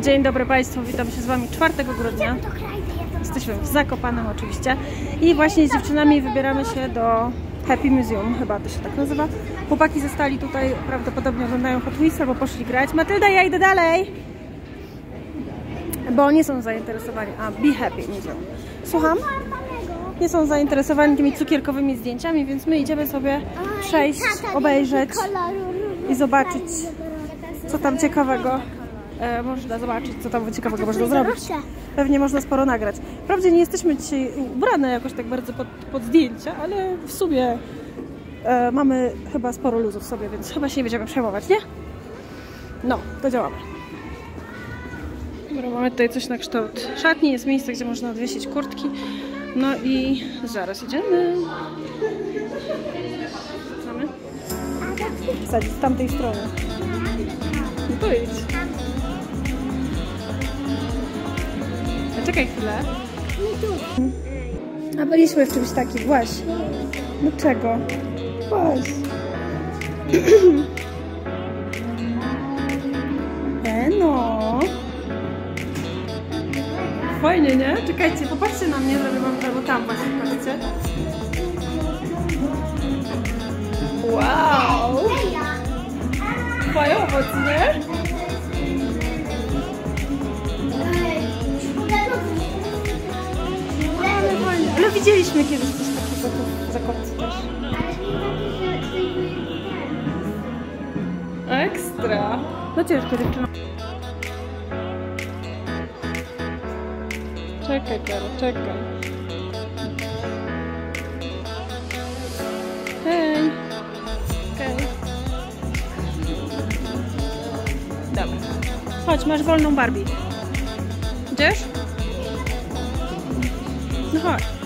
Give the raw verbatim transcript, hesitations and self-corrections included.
Dzień dobry Państwu, witam się z Wami czwartego grudnia. Jesteśmy w Zakopanem oczywiście i właśnie z dziewczynami wybieramy się do Happy Museum, chyba to się tak nazywa. Chłopaki zostali tutaj, prawdopodobnie oglądają Hot Wheels albo poszli grać. Matylda, ja idę dalej, bo nie są zainteresowani. A, Be Happy Museum. Słucham? Nie są zainteresowani tymi cukierkowymi zdjęciami, więc my idziemy sobie przejść, obejrzeć i zobaczyć, co tam ciekawego e, można zobaczyć, co tam ciekawego można zrobić. Pewnie można sporo nagrać. Wprawdzie nie jesteśmy dzisiaj ubrane jakoś tak bardzo pod, pod zdjęcia, ale w sumie e, mamy chyba sporo luzu w sobie, więc chyba się nie będziemy przejmować, nie? No, to działamy. Dobra, mamy tutaj coś na kształt szatni, jest miejsce, gdzie można odwiesić kurtki. No i zaraz idziemy. Mamy? Wsadzić z tamtej strony. No to idź. A czekaj chwilę. A byliśmy w czymś takim, właśnie. No czego? Właśnie. E no. Fajnie, nie? Czekajcie, popatrzcie na mnie, żeby wam, albo tam właśnie, patrzcie. Wow! Fajowoc, nie? Ale fajnie. Ale widzieliśmy kiedyś coś takiego tu w Zakopcu też. Ekstra! No ciężko dziewczyna. Czekaj, Karo, czekaj. Hej! Okej. Okay. Dobra. Chodź, masz wolną Barbie. Idziesz? No chodź.